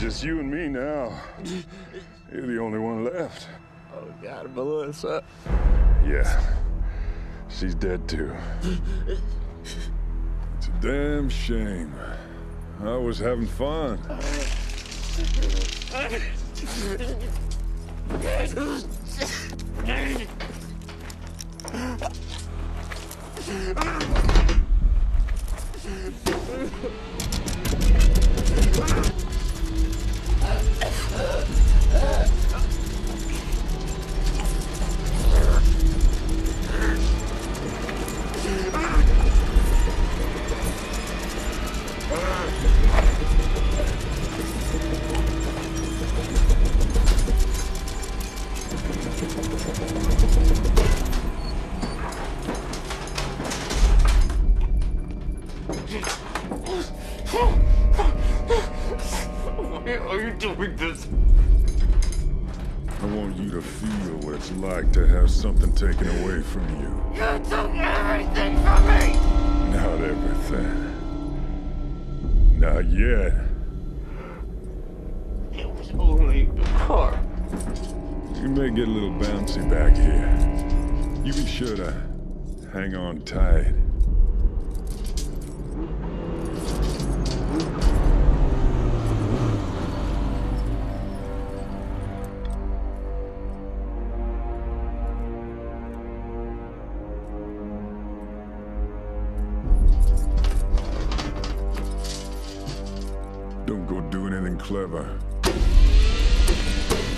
just you and me now. You're the only one left. Oh, God, Melissa. Yeah, she's dead too. It's a damn shame. I was having fun. Why are you doing this? I want you to feel what it's like to have something taken away from you. You took everything from me! Not everything. Not yet. It was only a car. You may get a little bouncy back here. You be sure to hang on tight. Don't go do anything clever.